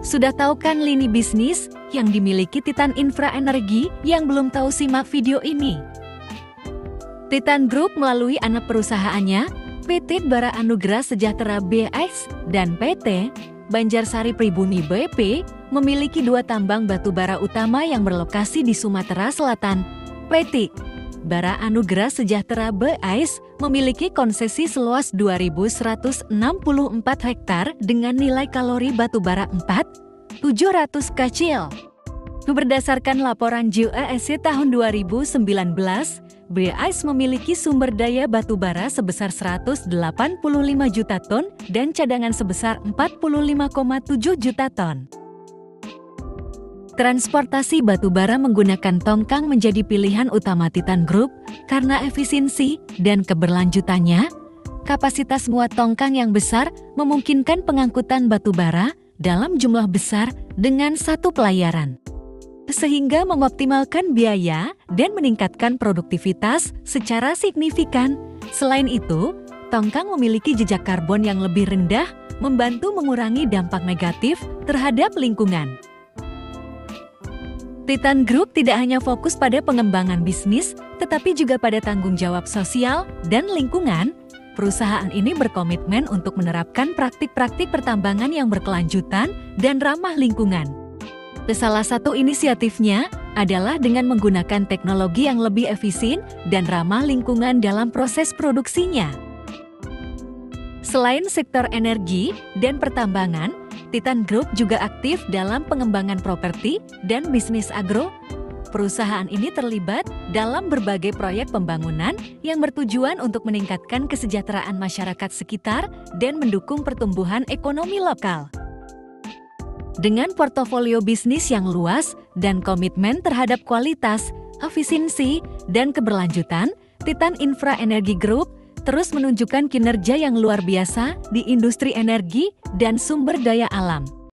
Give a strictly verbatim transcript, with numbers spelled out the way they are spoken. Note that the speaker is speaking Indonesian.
Sudah tahu kan lini bisnis yang dimiliki Titan Infra Energi? Yang belum tahu simak video ini. Titan Group melalui anak perusahaannya, P T Bara Anugrah Sejahtera B S dan P T Banjarsari Pribumi B P, memiliki dua tambang batu bara utama yang berlokasi di Sumatera Selatan. P T Bara Anugrah Sejahtera B S memiliki konsesi seluas dua ribu seratus enam puluh empat hektar dengan nilai kalori batubara empat ribu tujuh ratus kcal. Berdasarkan laporan G E S C tahun dua ribu sembilan belas, B S memiliki sumber daya batubara sebesar seratus delapan puluh lima juta ton dan cadangan sebesar empat puluh lima koma tujuh juta ton. Transportasi batubara menggunakan tongkang menjadi pilihan utama Titan Group karena efisiensi dan keberlanjutannya. Kapasitas muat tongkang yang besar memungkinkan pengangkutan batubara dalam jumlah besar dengan satu pelayaran, sehingga mengoptimalkan biaya dan meningkatkan produktivitas secara signifikan. Selain itu, tongkang memiliki jejak karbon yang lebih rendah, membantu mengurangi dampak negatif terhadap lingkungan. Titan Group tidak hanya fokus pada pengembangan bisnis, tetapi juga pada tanggung jawab sosial dan lingkungan. Perusahaan ini berkomitmen untuk menerapkan praktik-praktik pertambangan yang berkelanjutan dan ramah lingkungan. Salah satu inisiatifnya adalah dengan menggunakan teknologi yang lebih efisien dan ramah lingkungan dalam proses produksinya. Selain sektor energi dan pertambangan, Titan Group juga aktif dalam pengembangan properti dan bisnis agro. Perusahaan ini terlibat dalam berbagai proyek pembangunan yang bertujuan untuk meningkatkan kesejahteraan masyarakat sekitar dan mendukung pertumbuhan ekonomi lokal. Dengan portofolio bisnis yang luas dan komitmen terhadap kualitas, efisiensi, dan keberlanjutan, Titan Infra Energi Group terus menunjukkan kinerja yang luar biasa di industri energi dan sumber daya alam.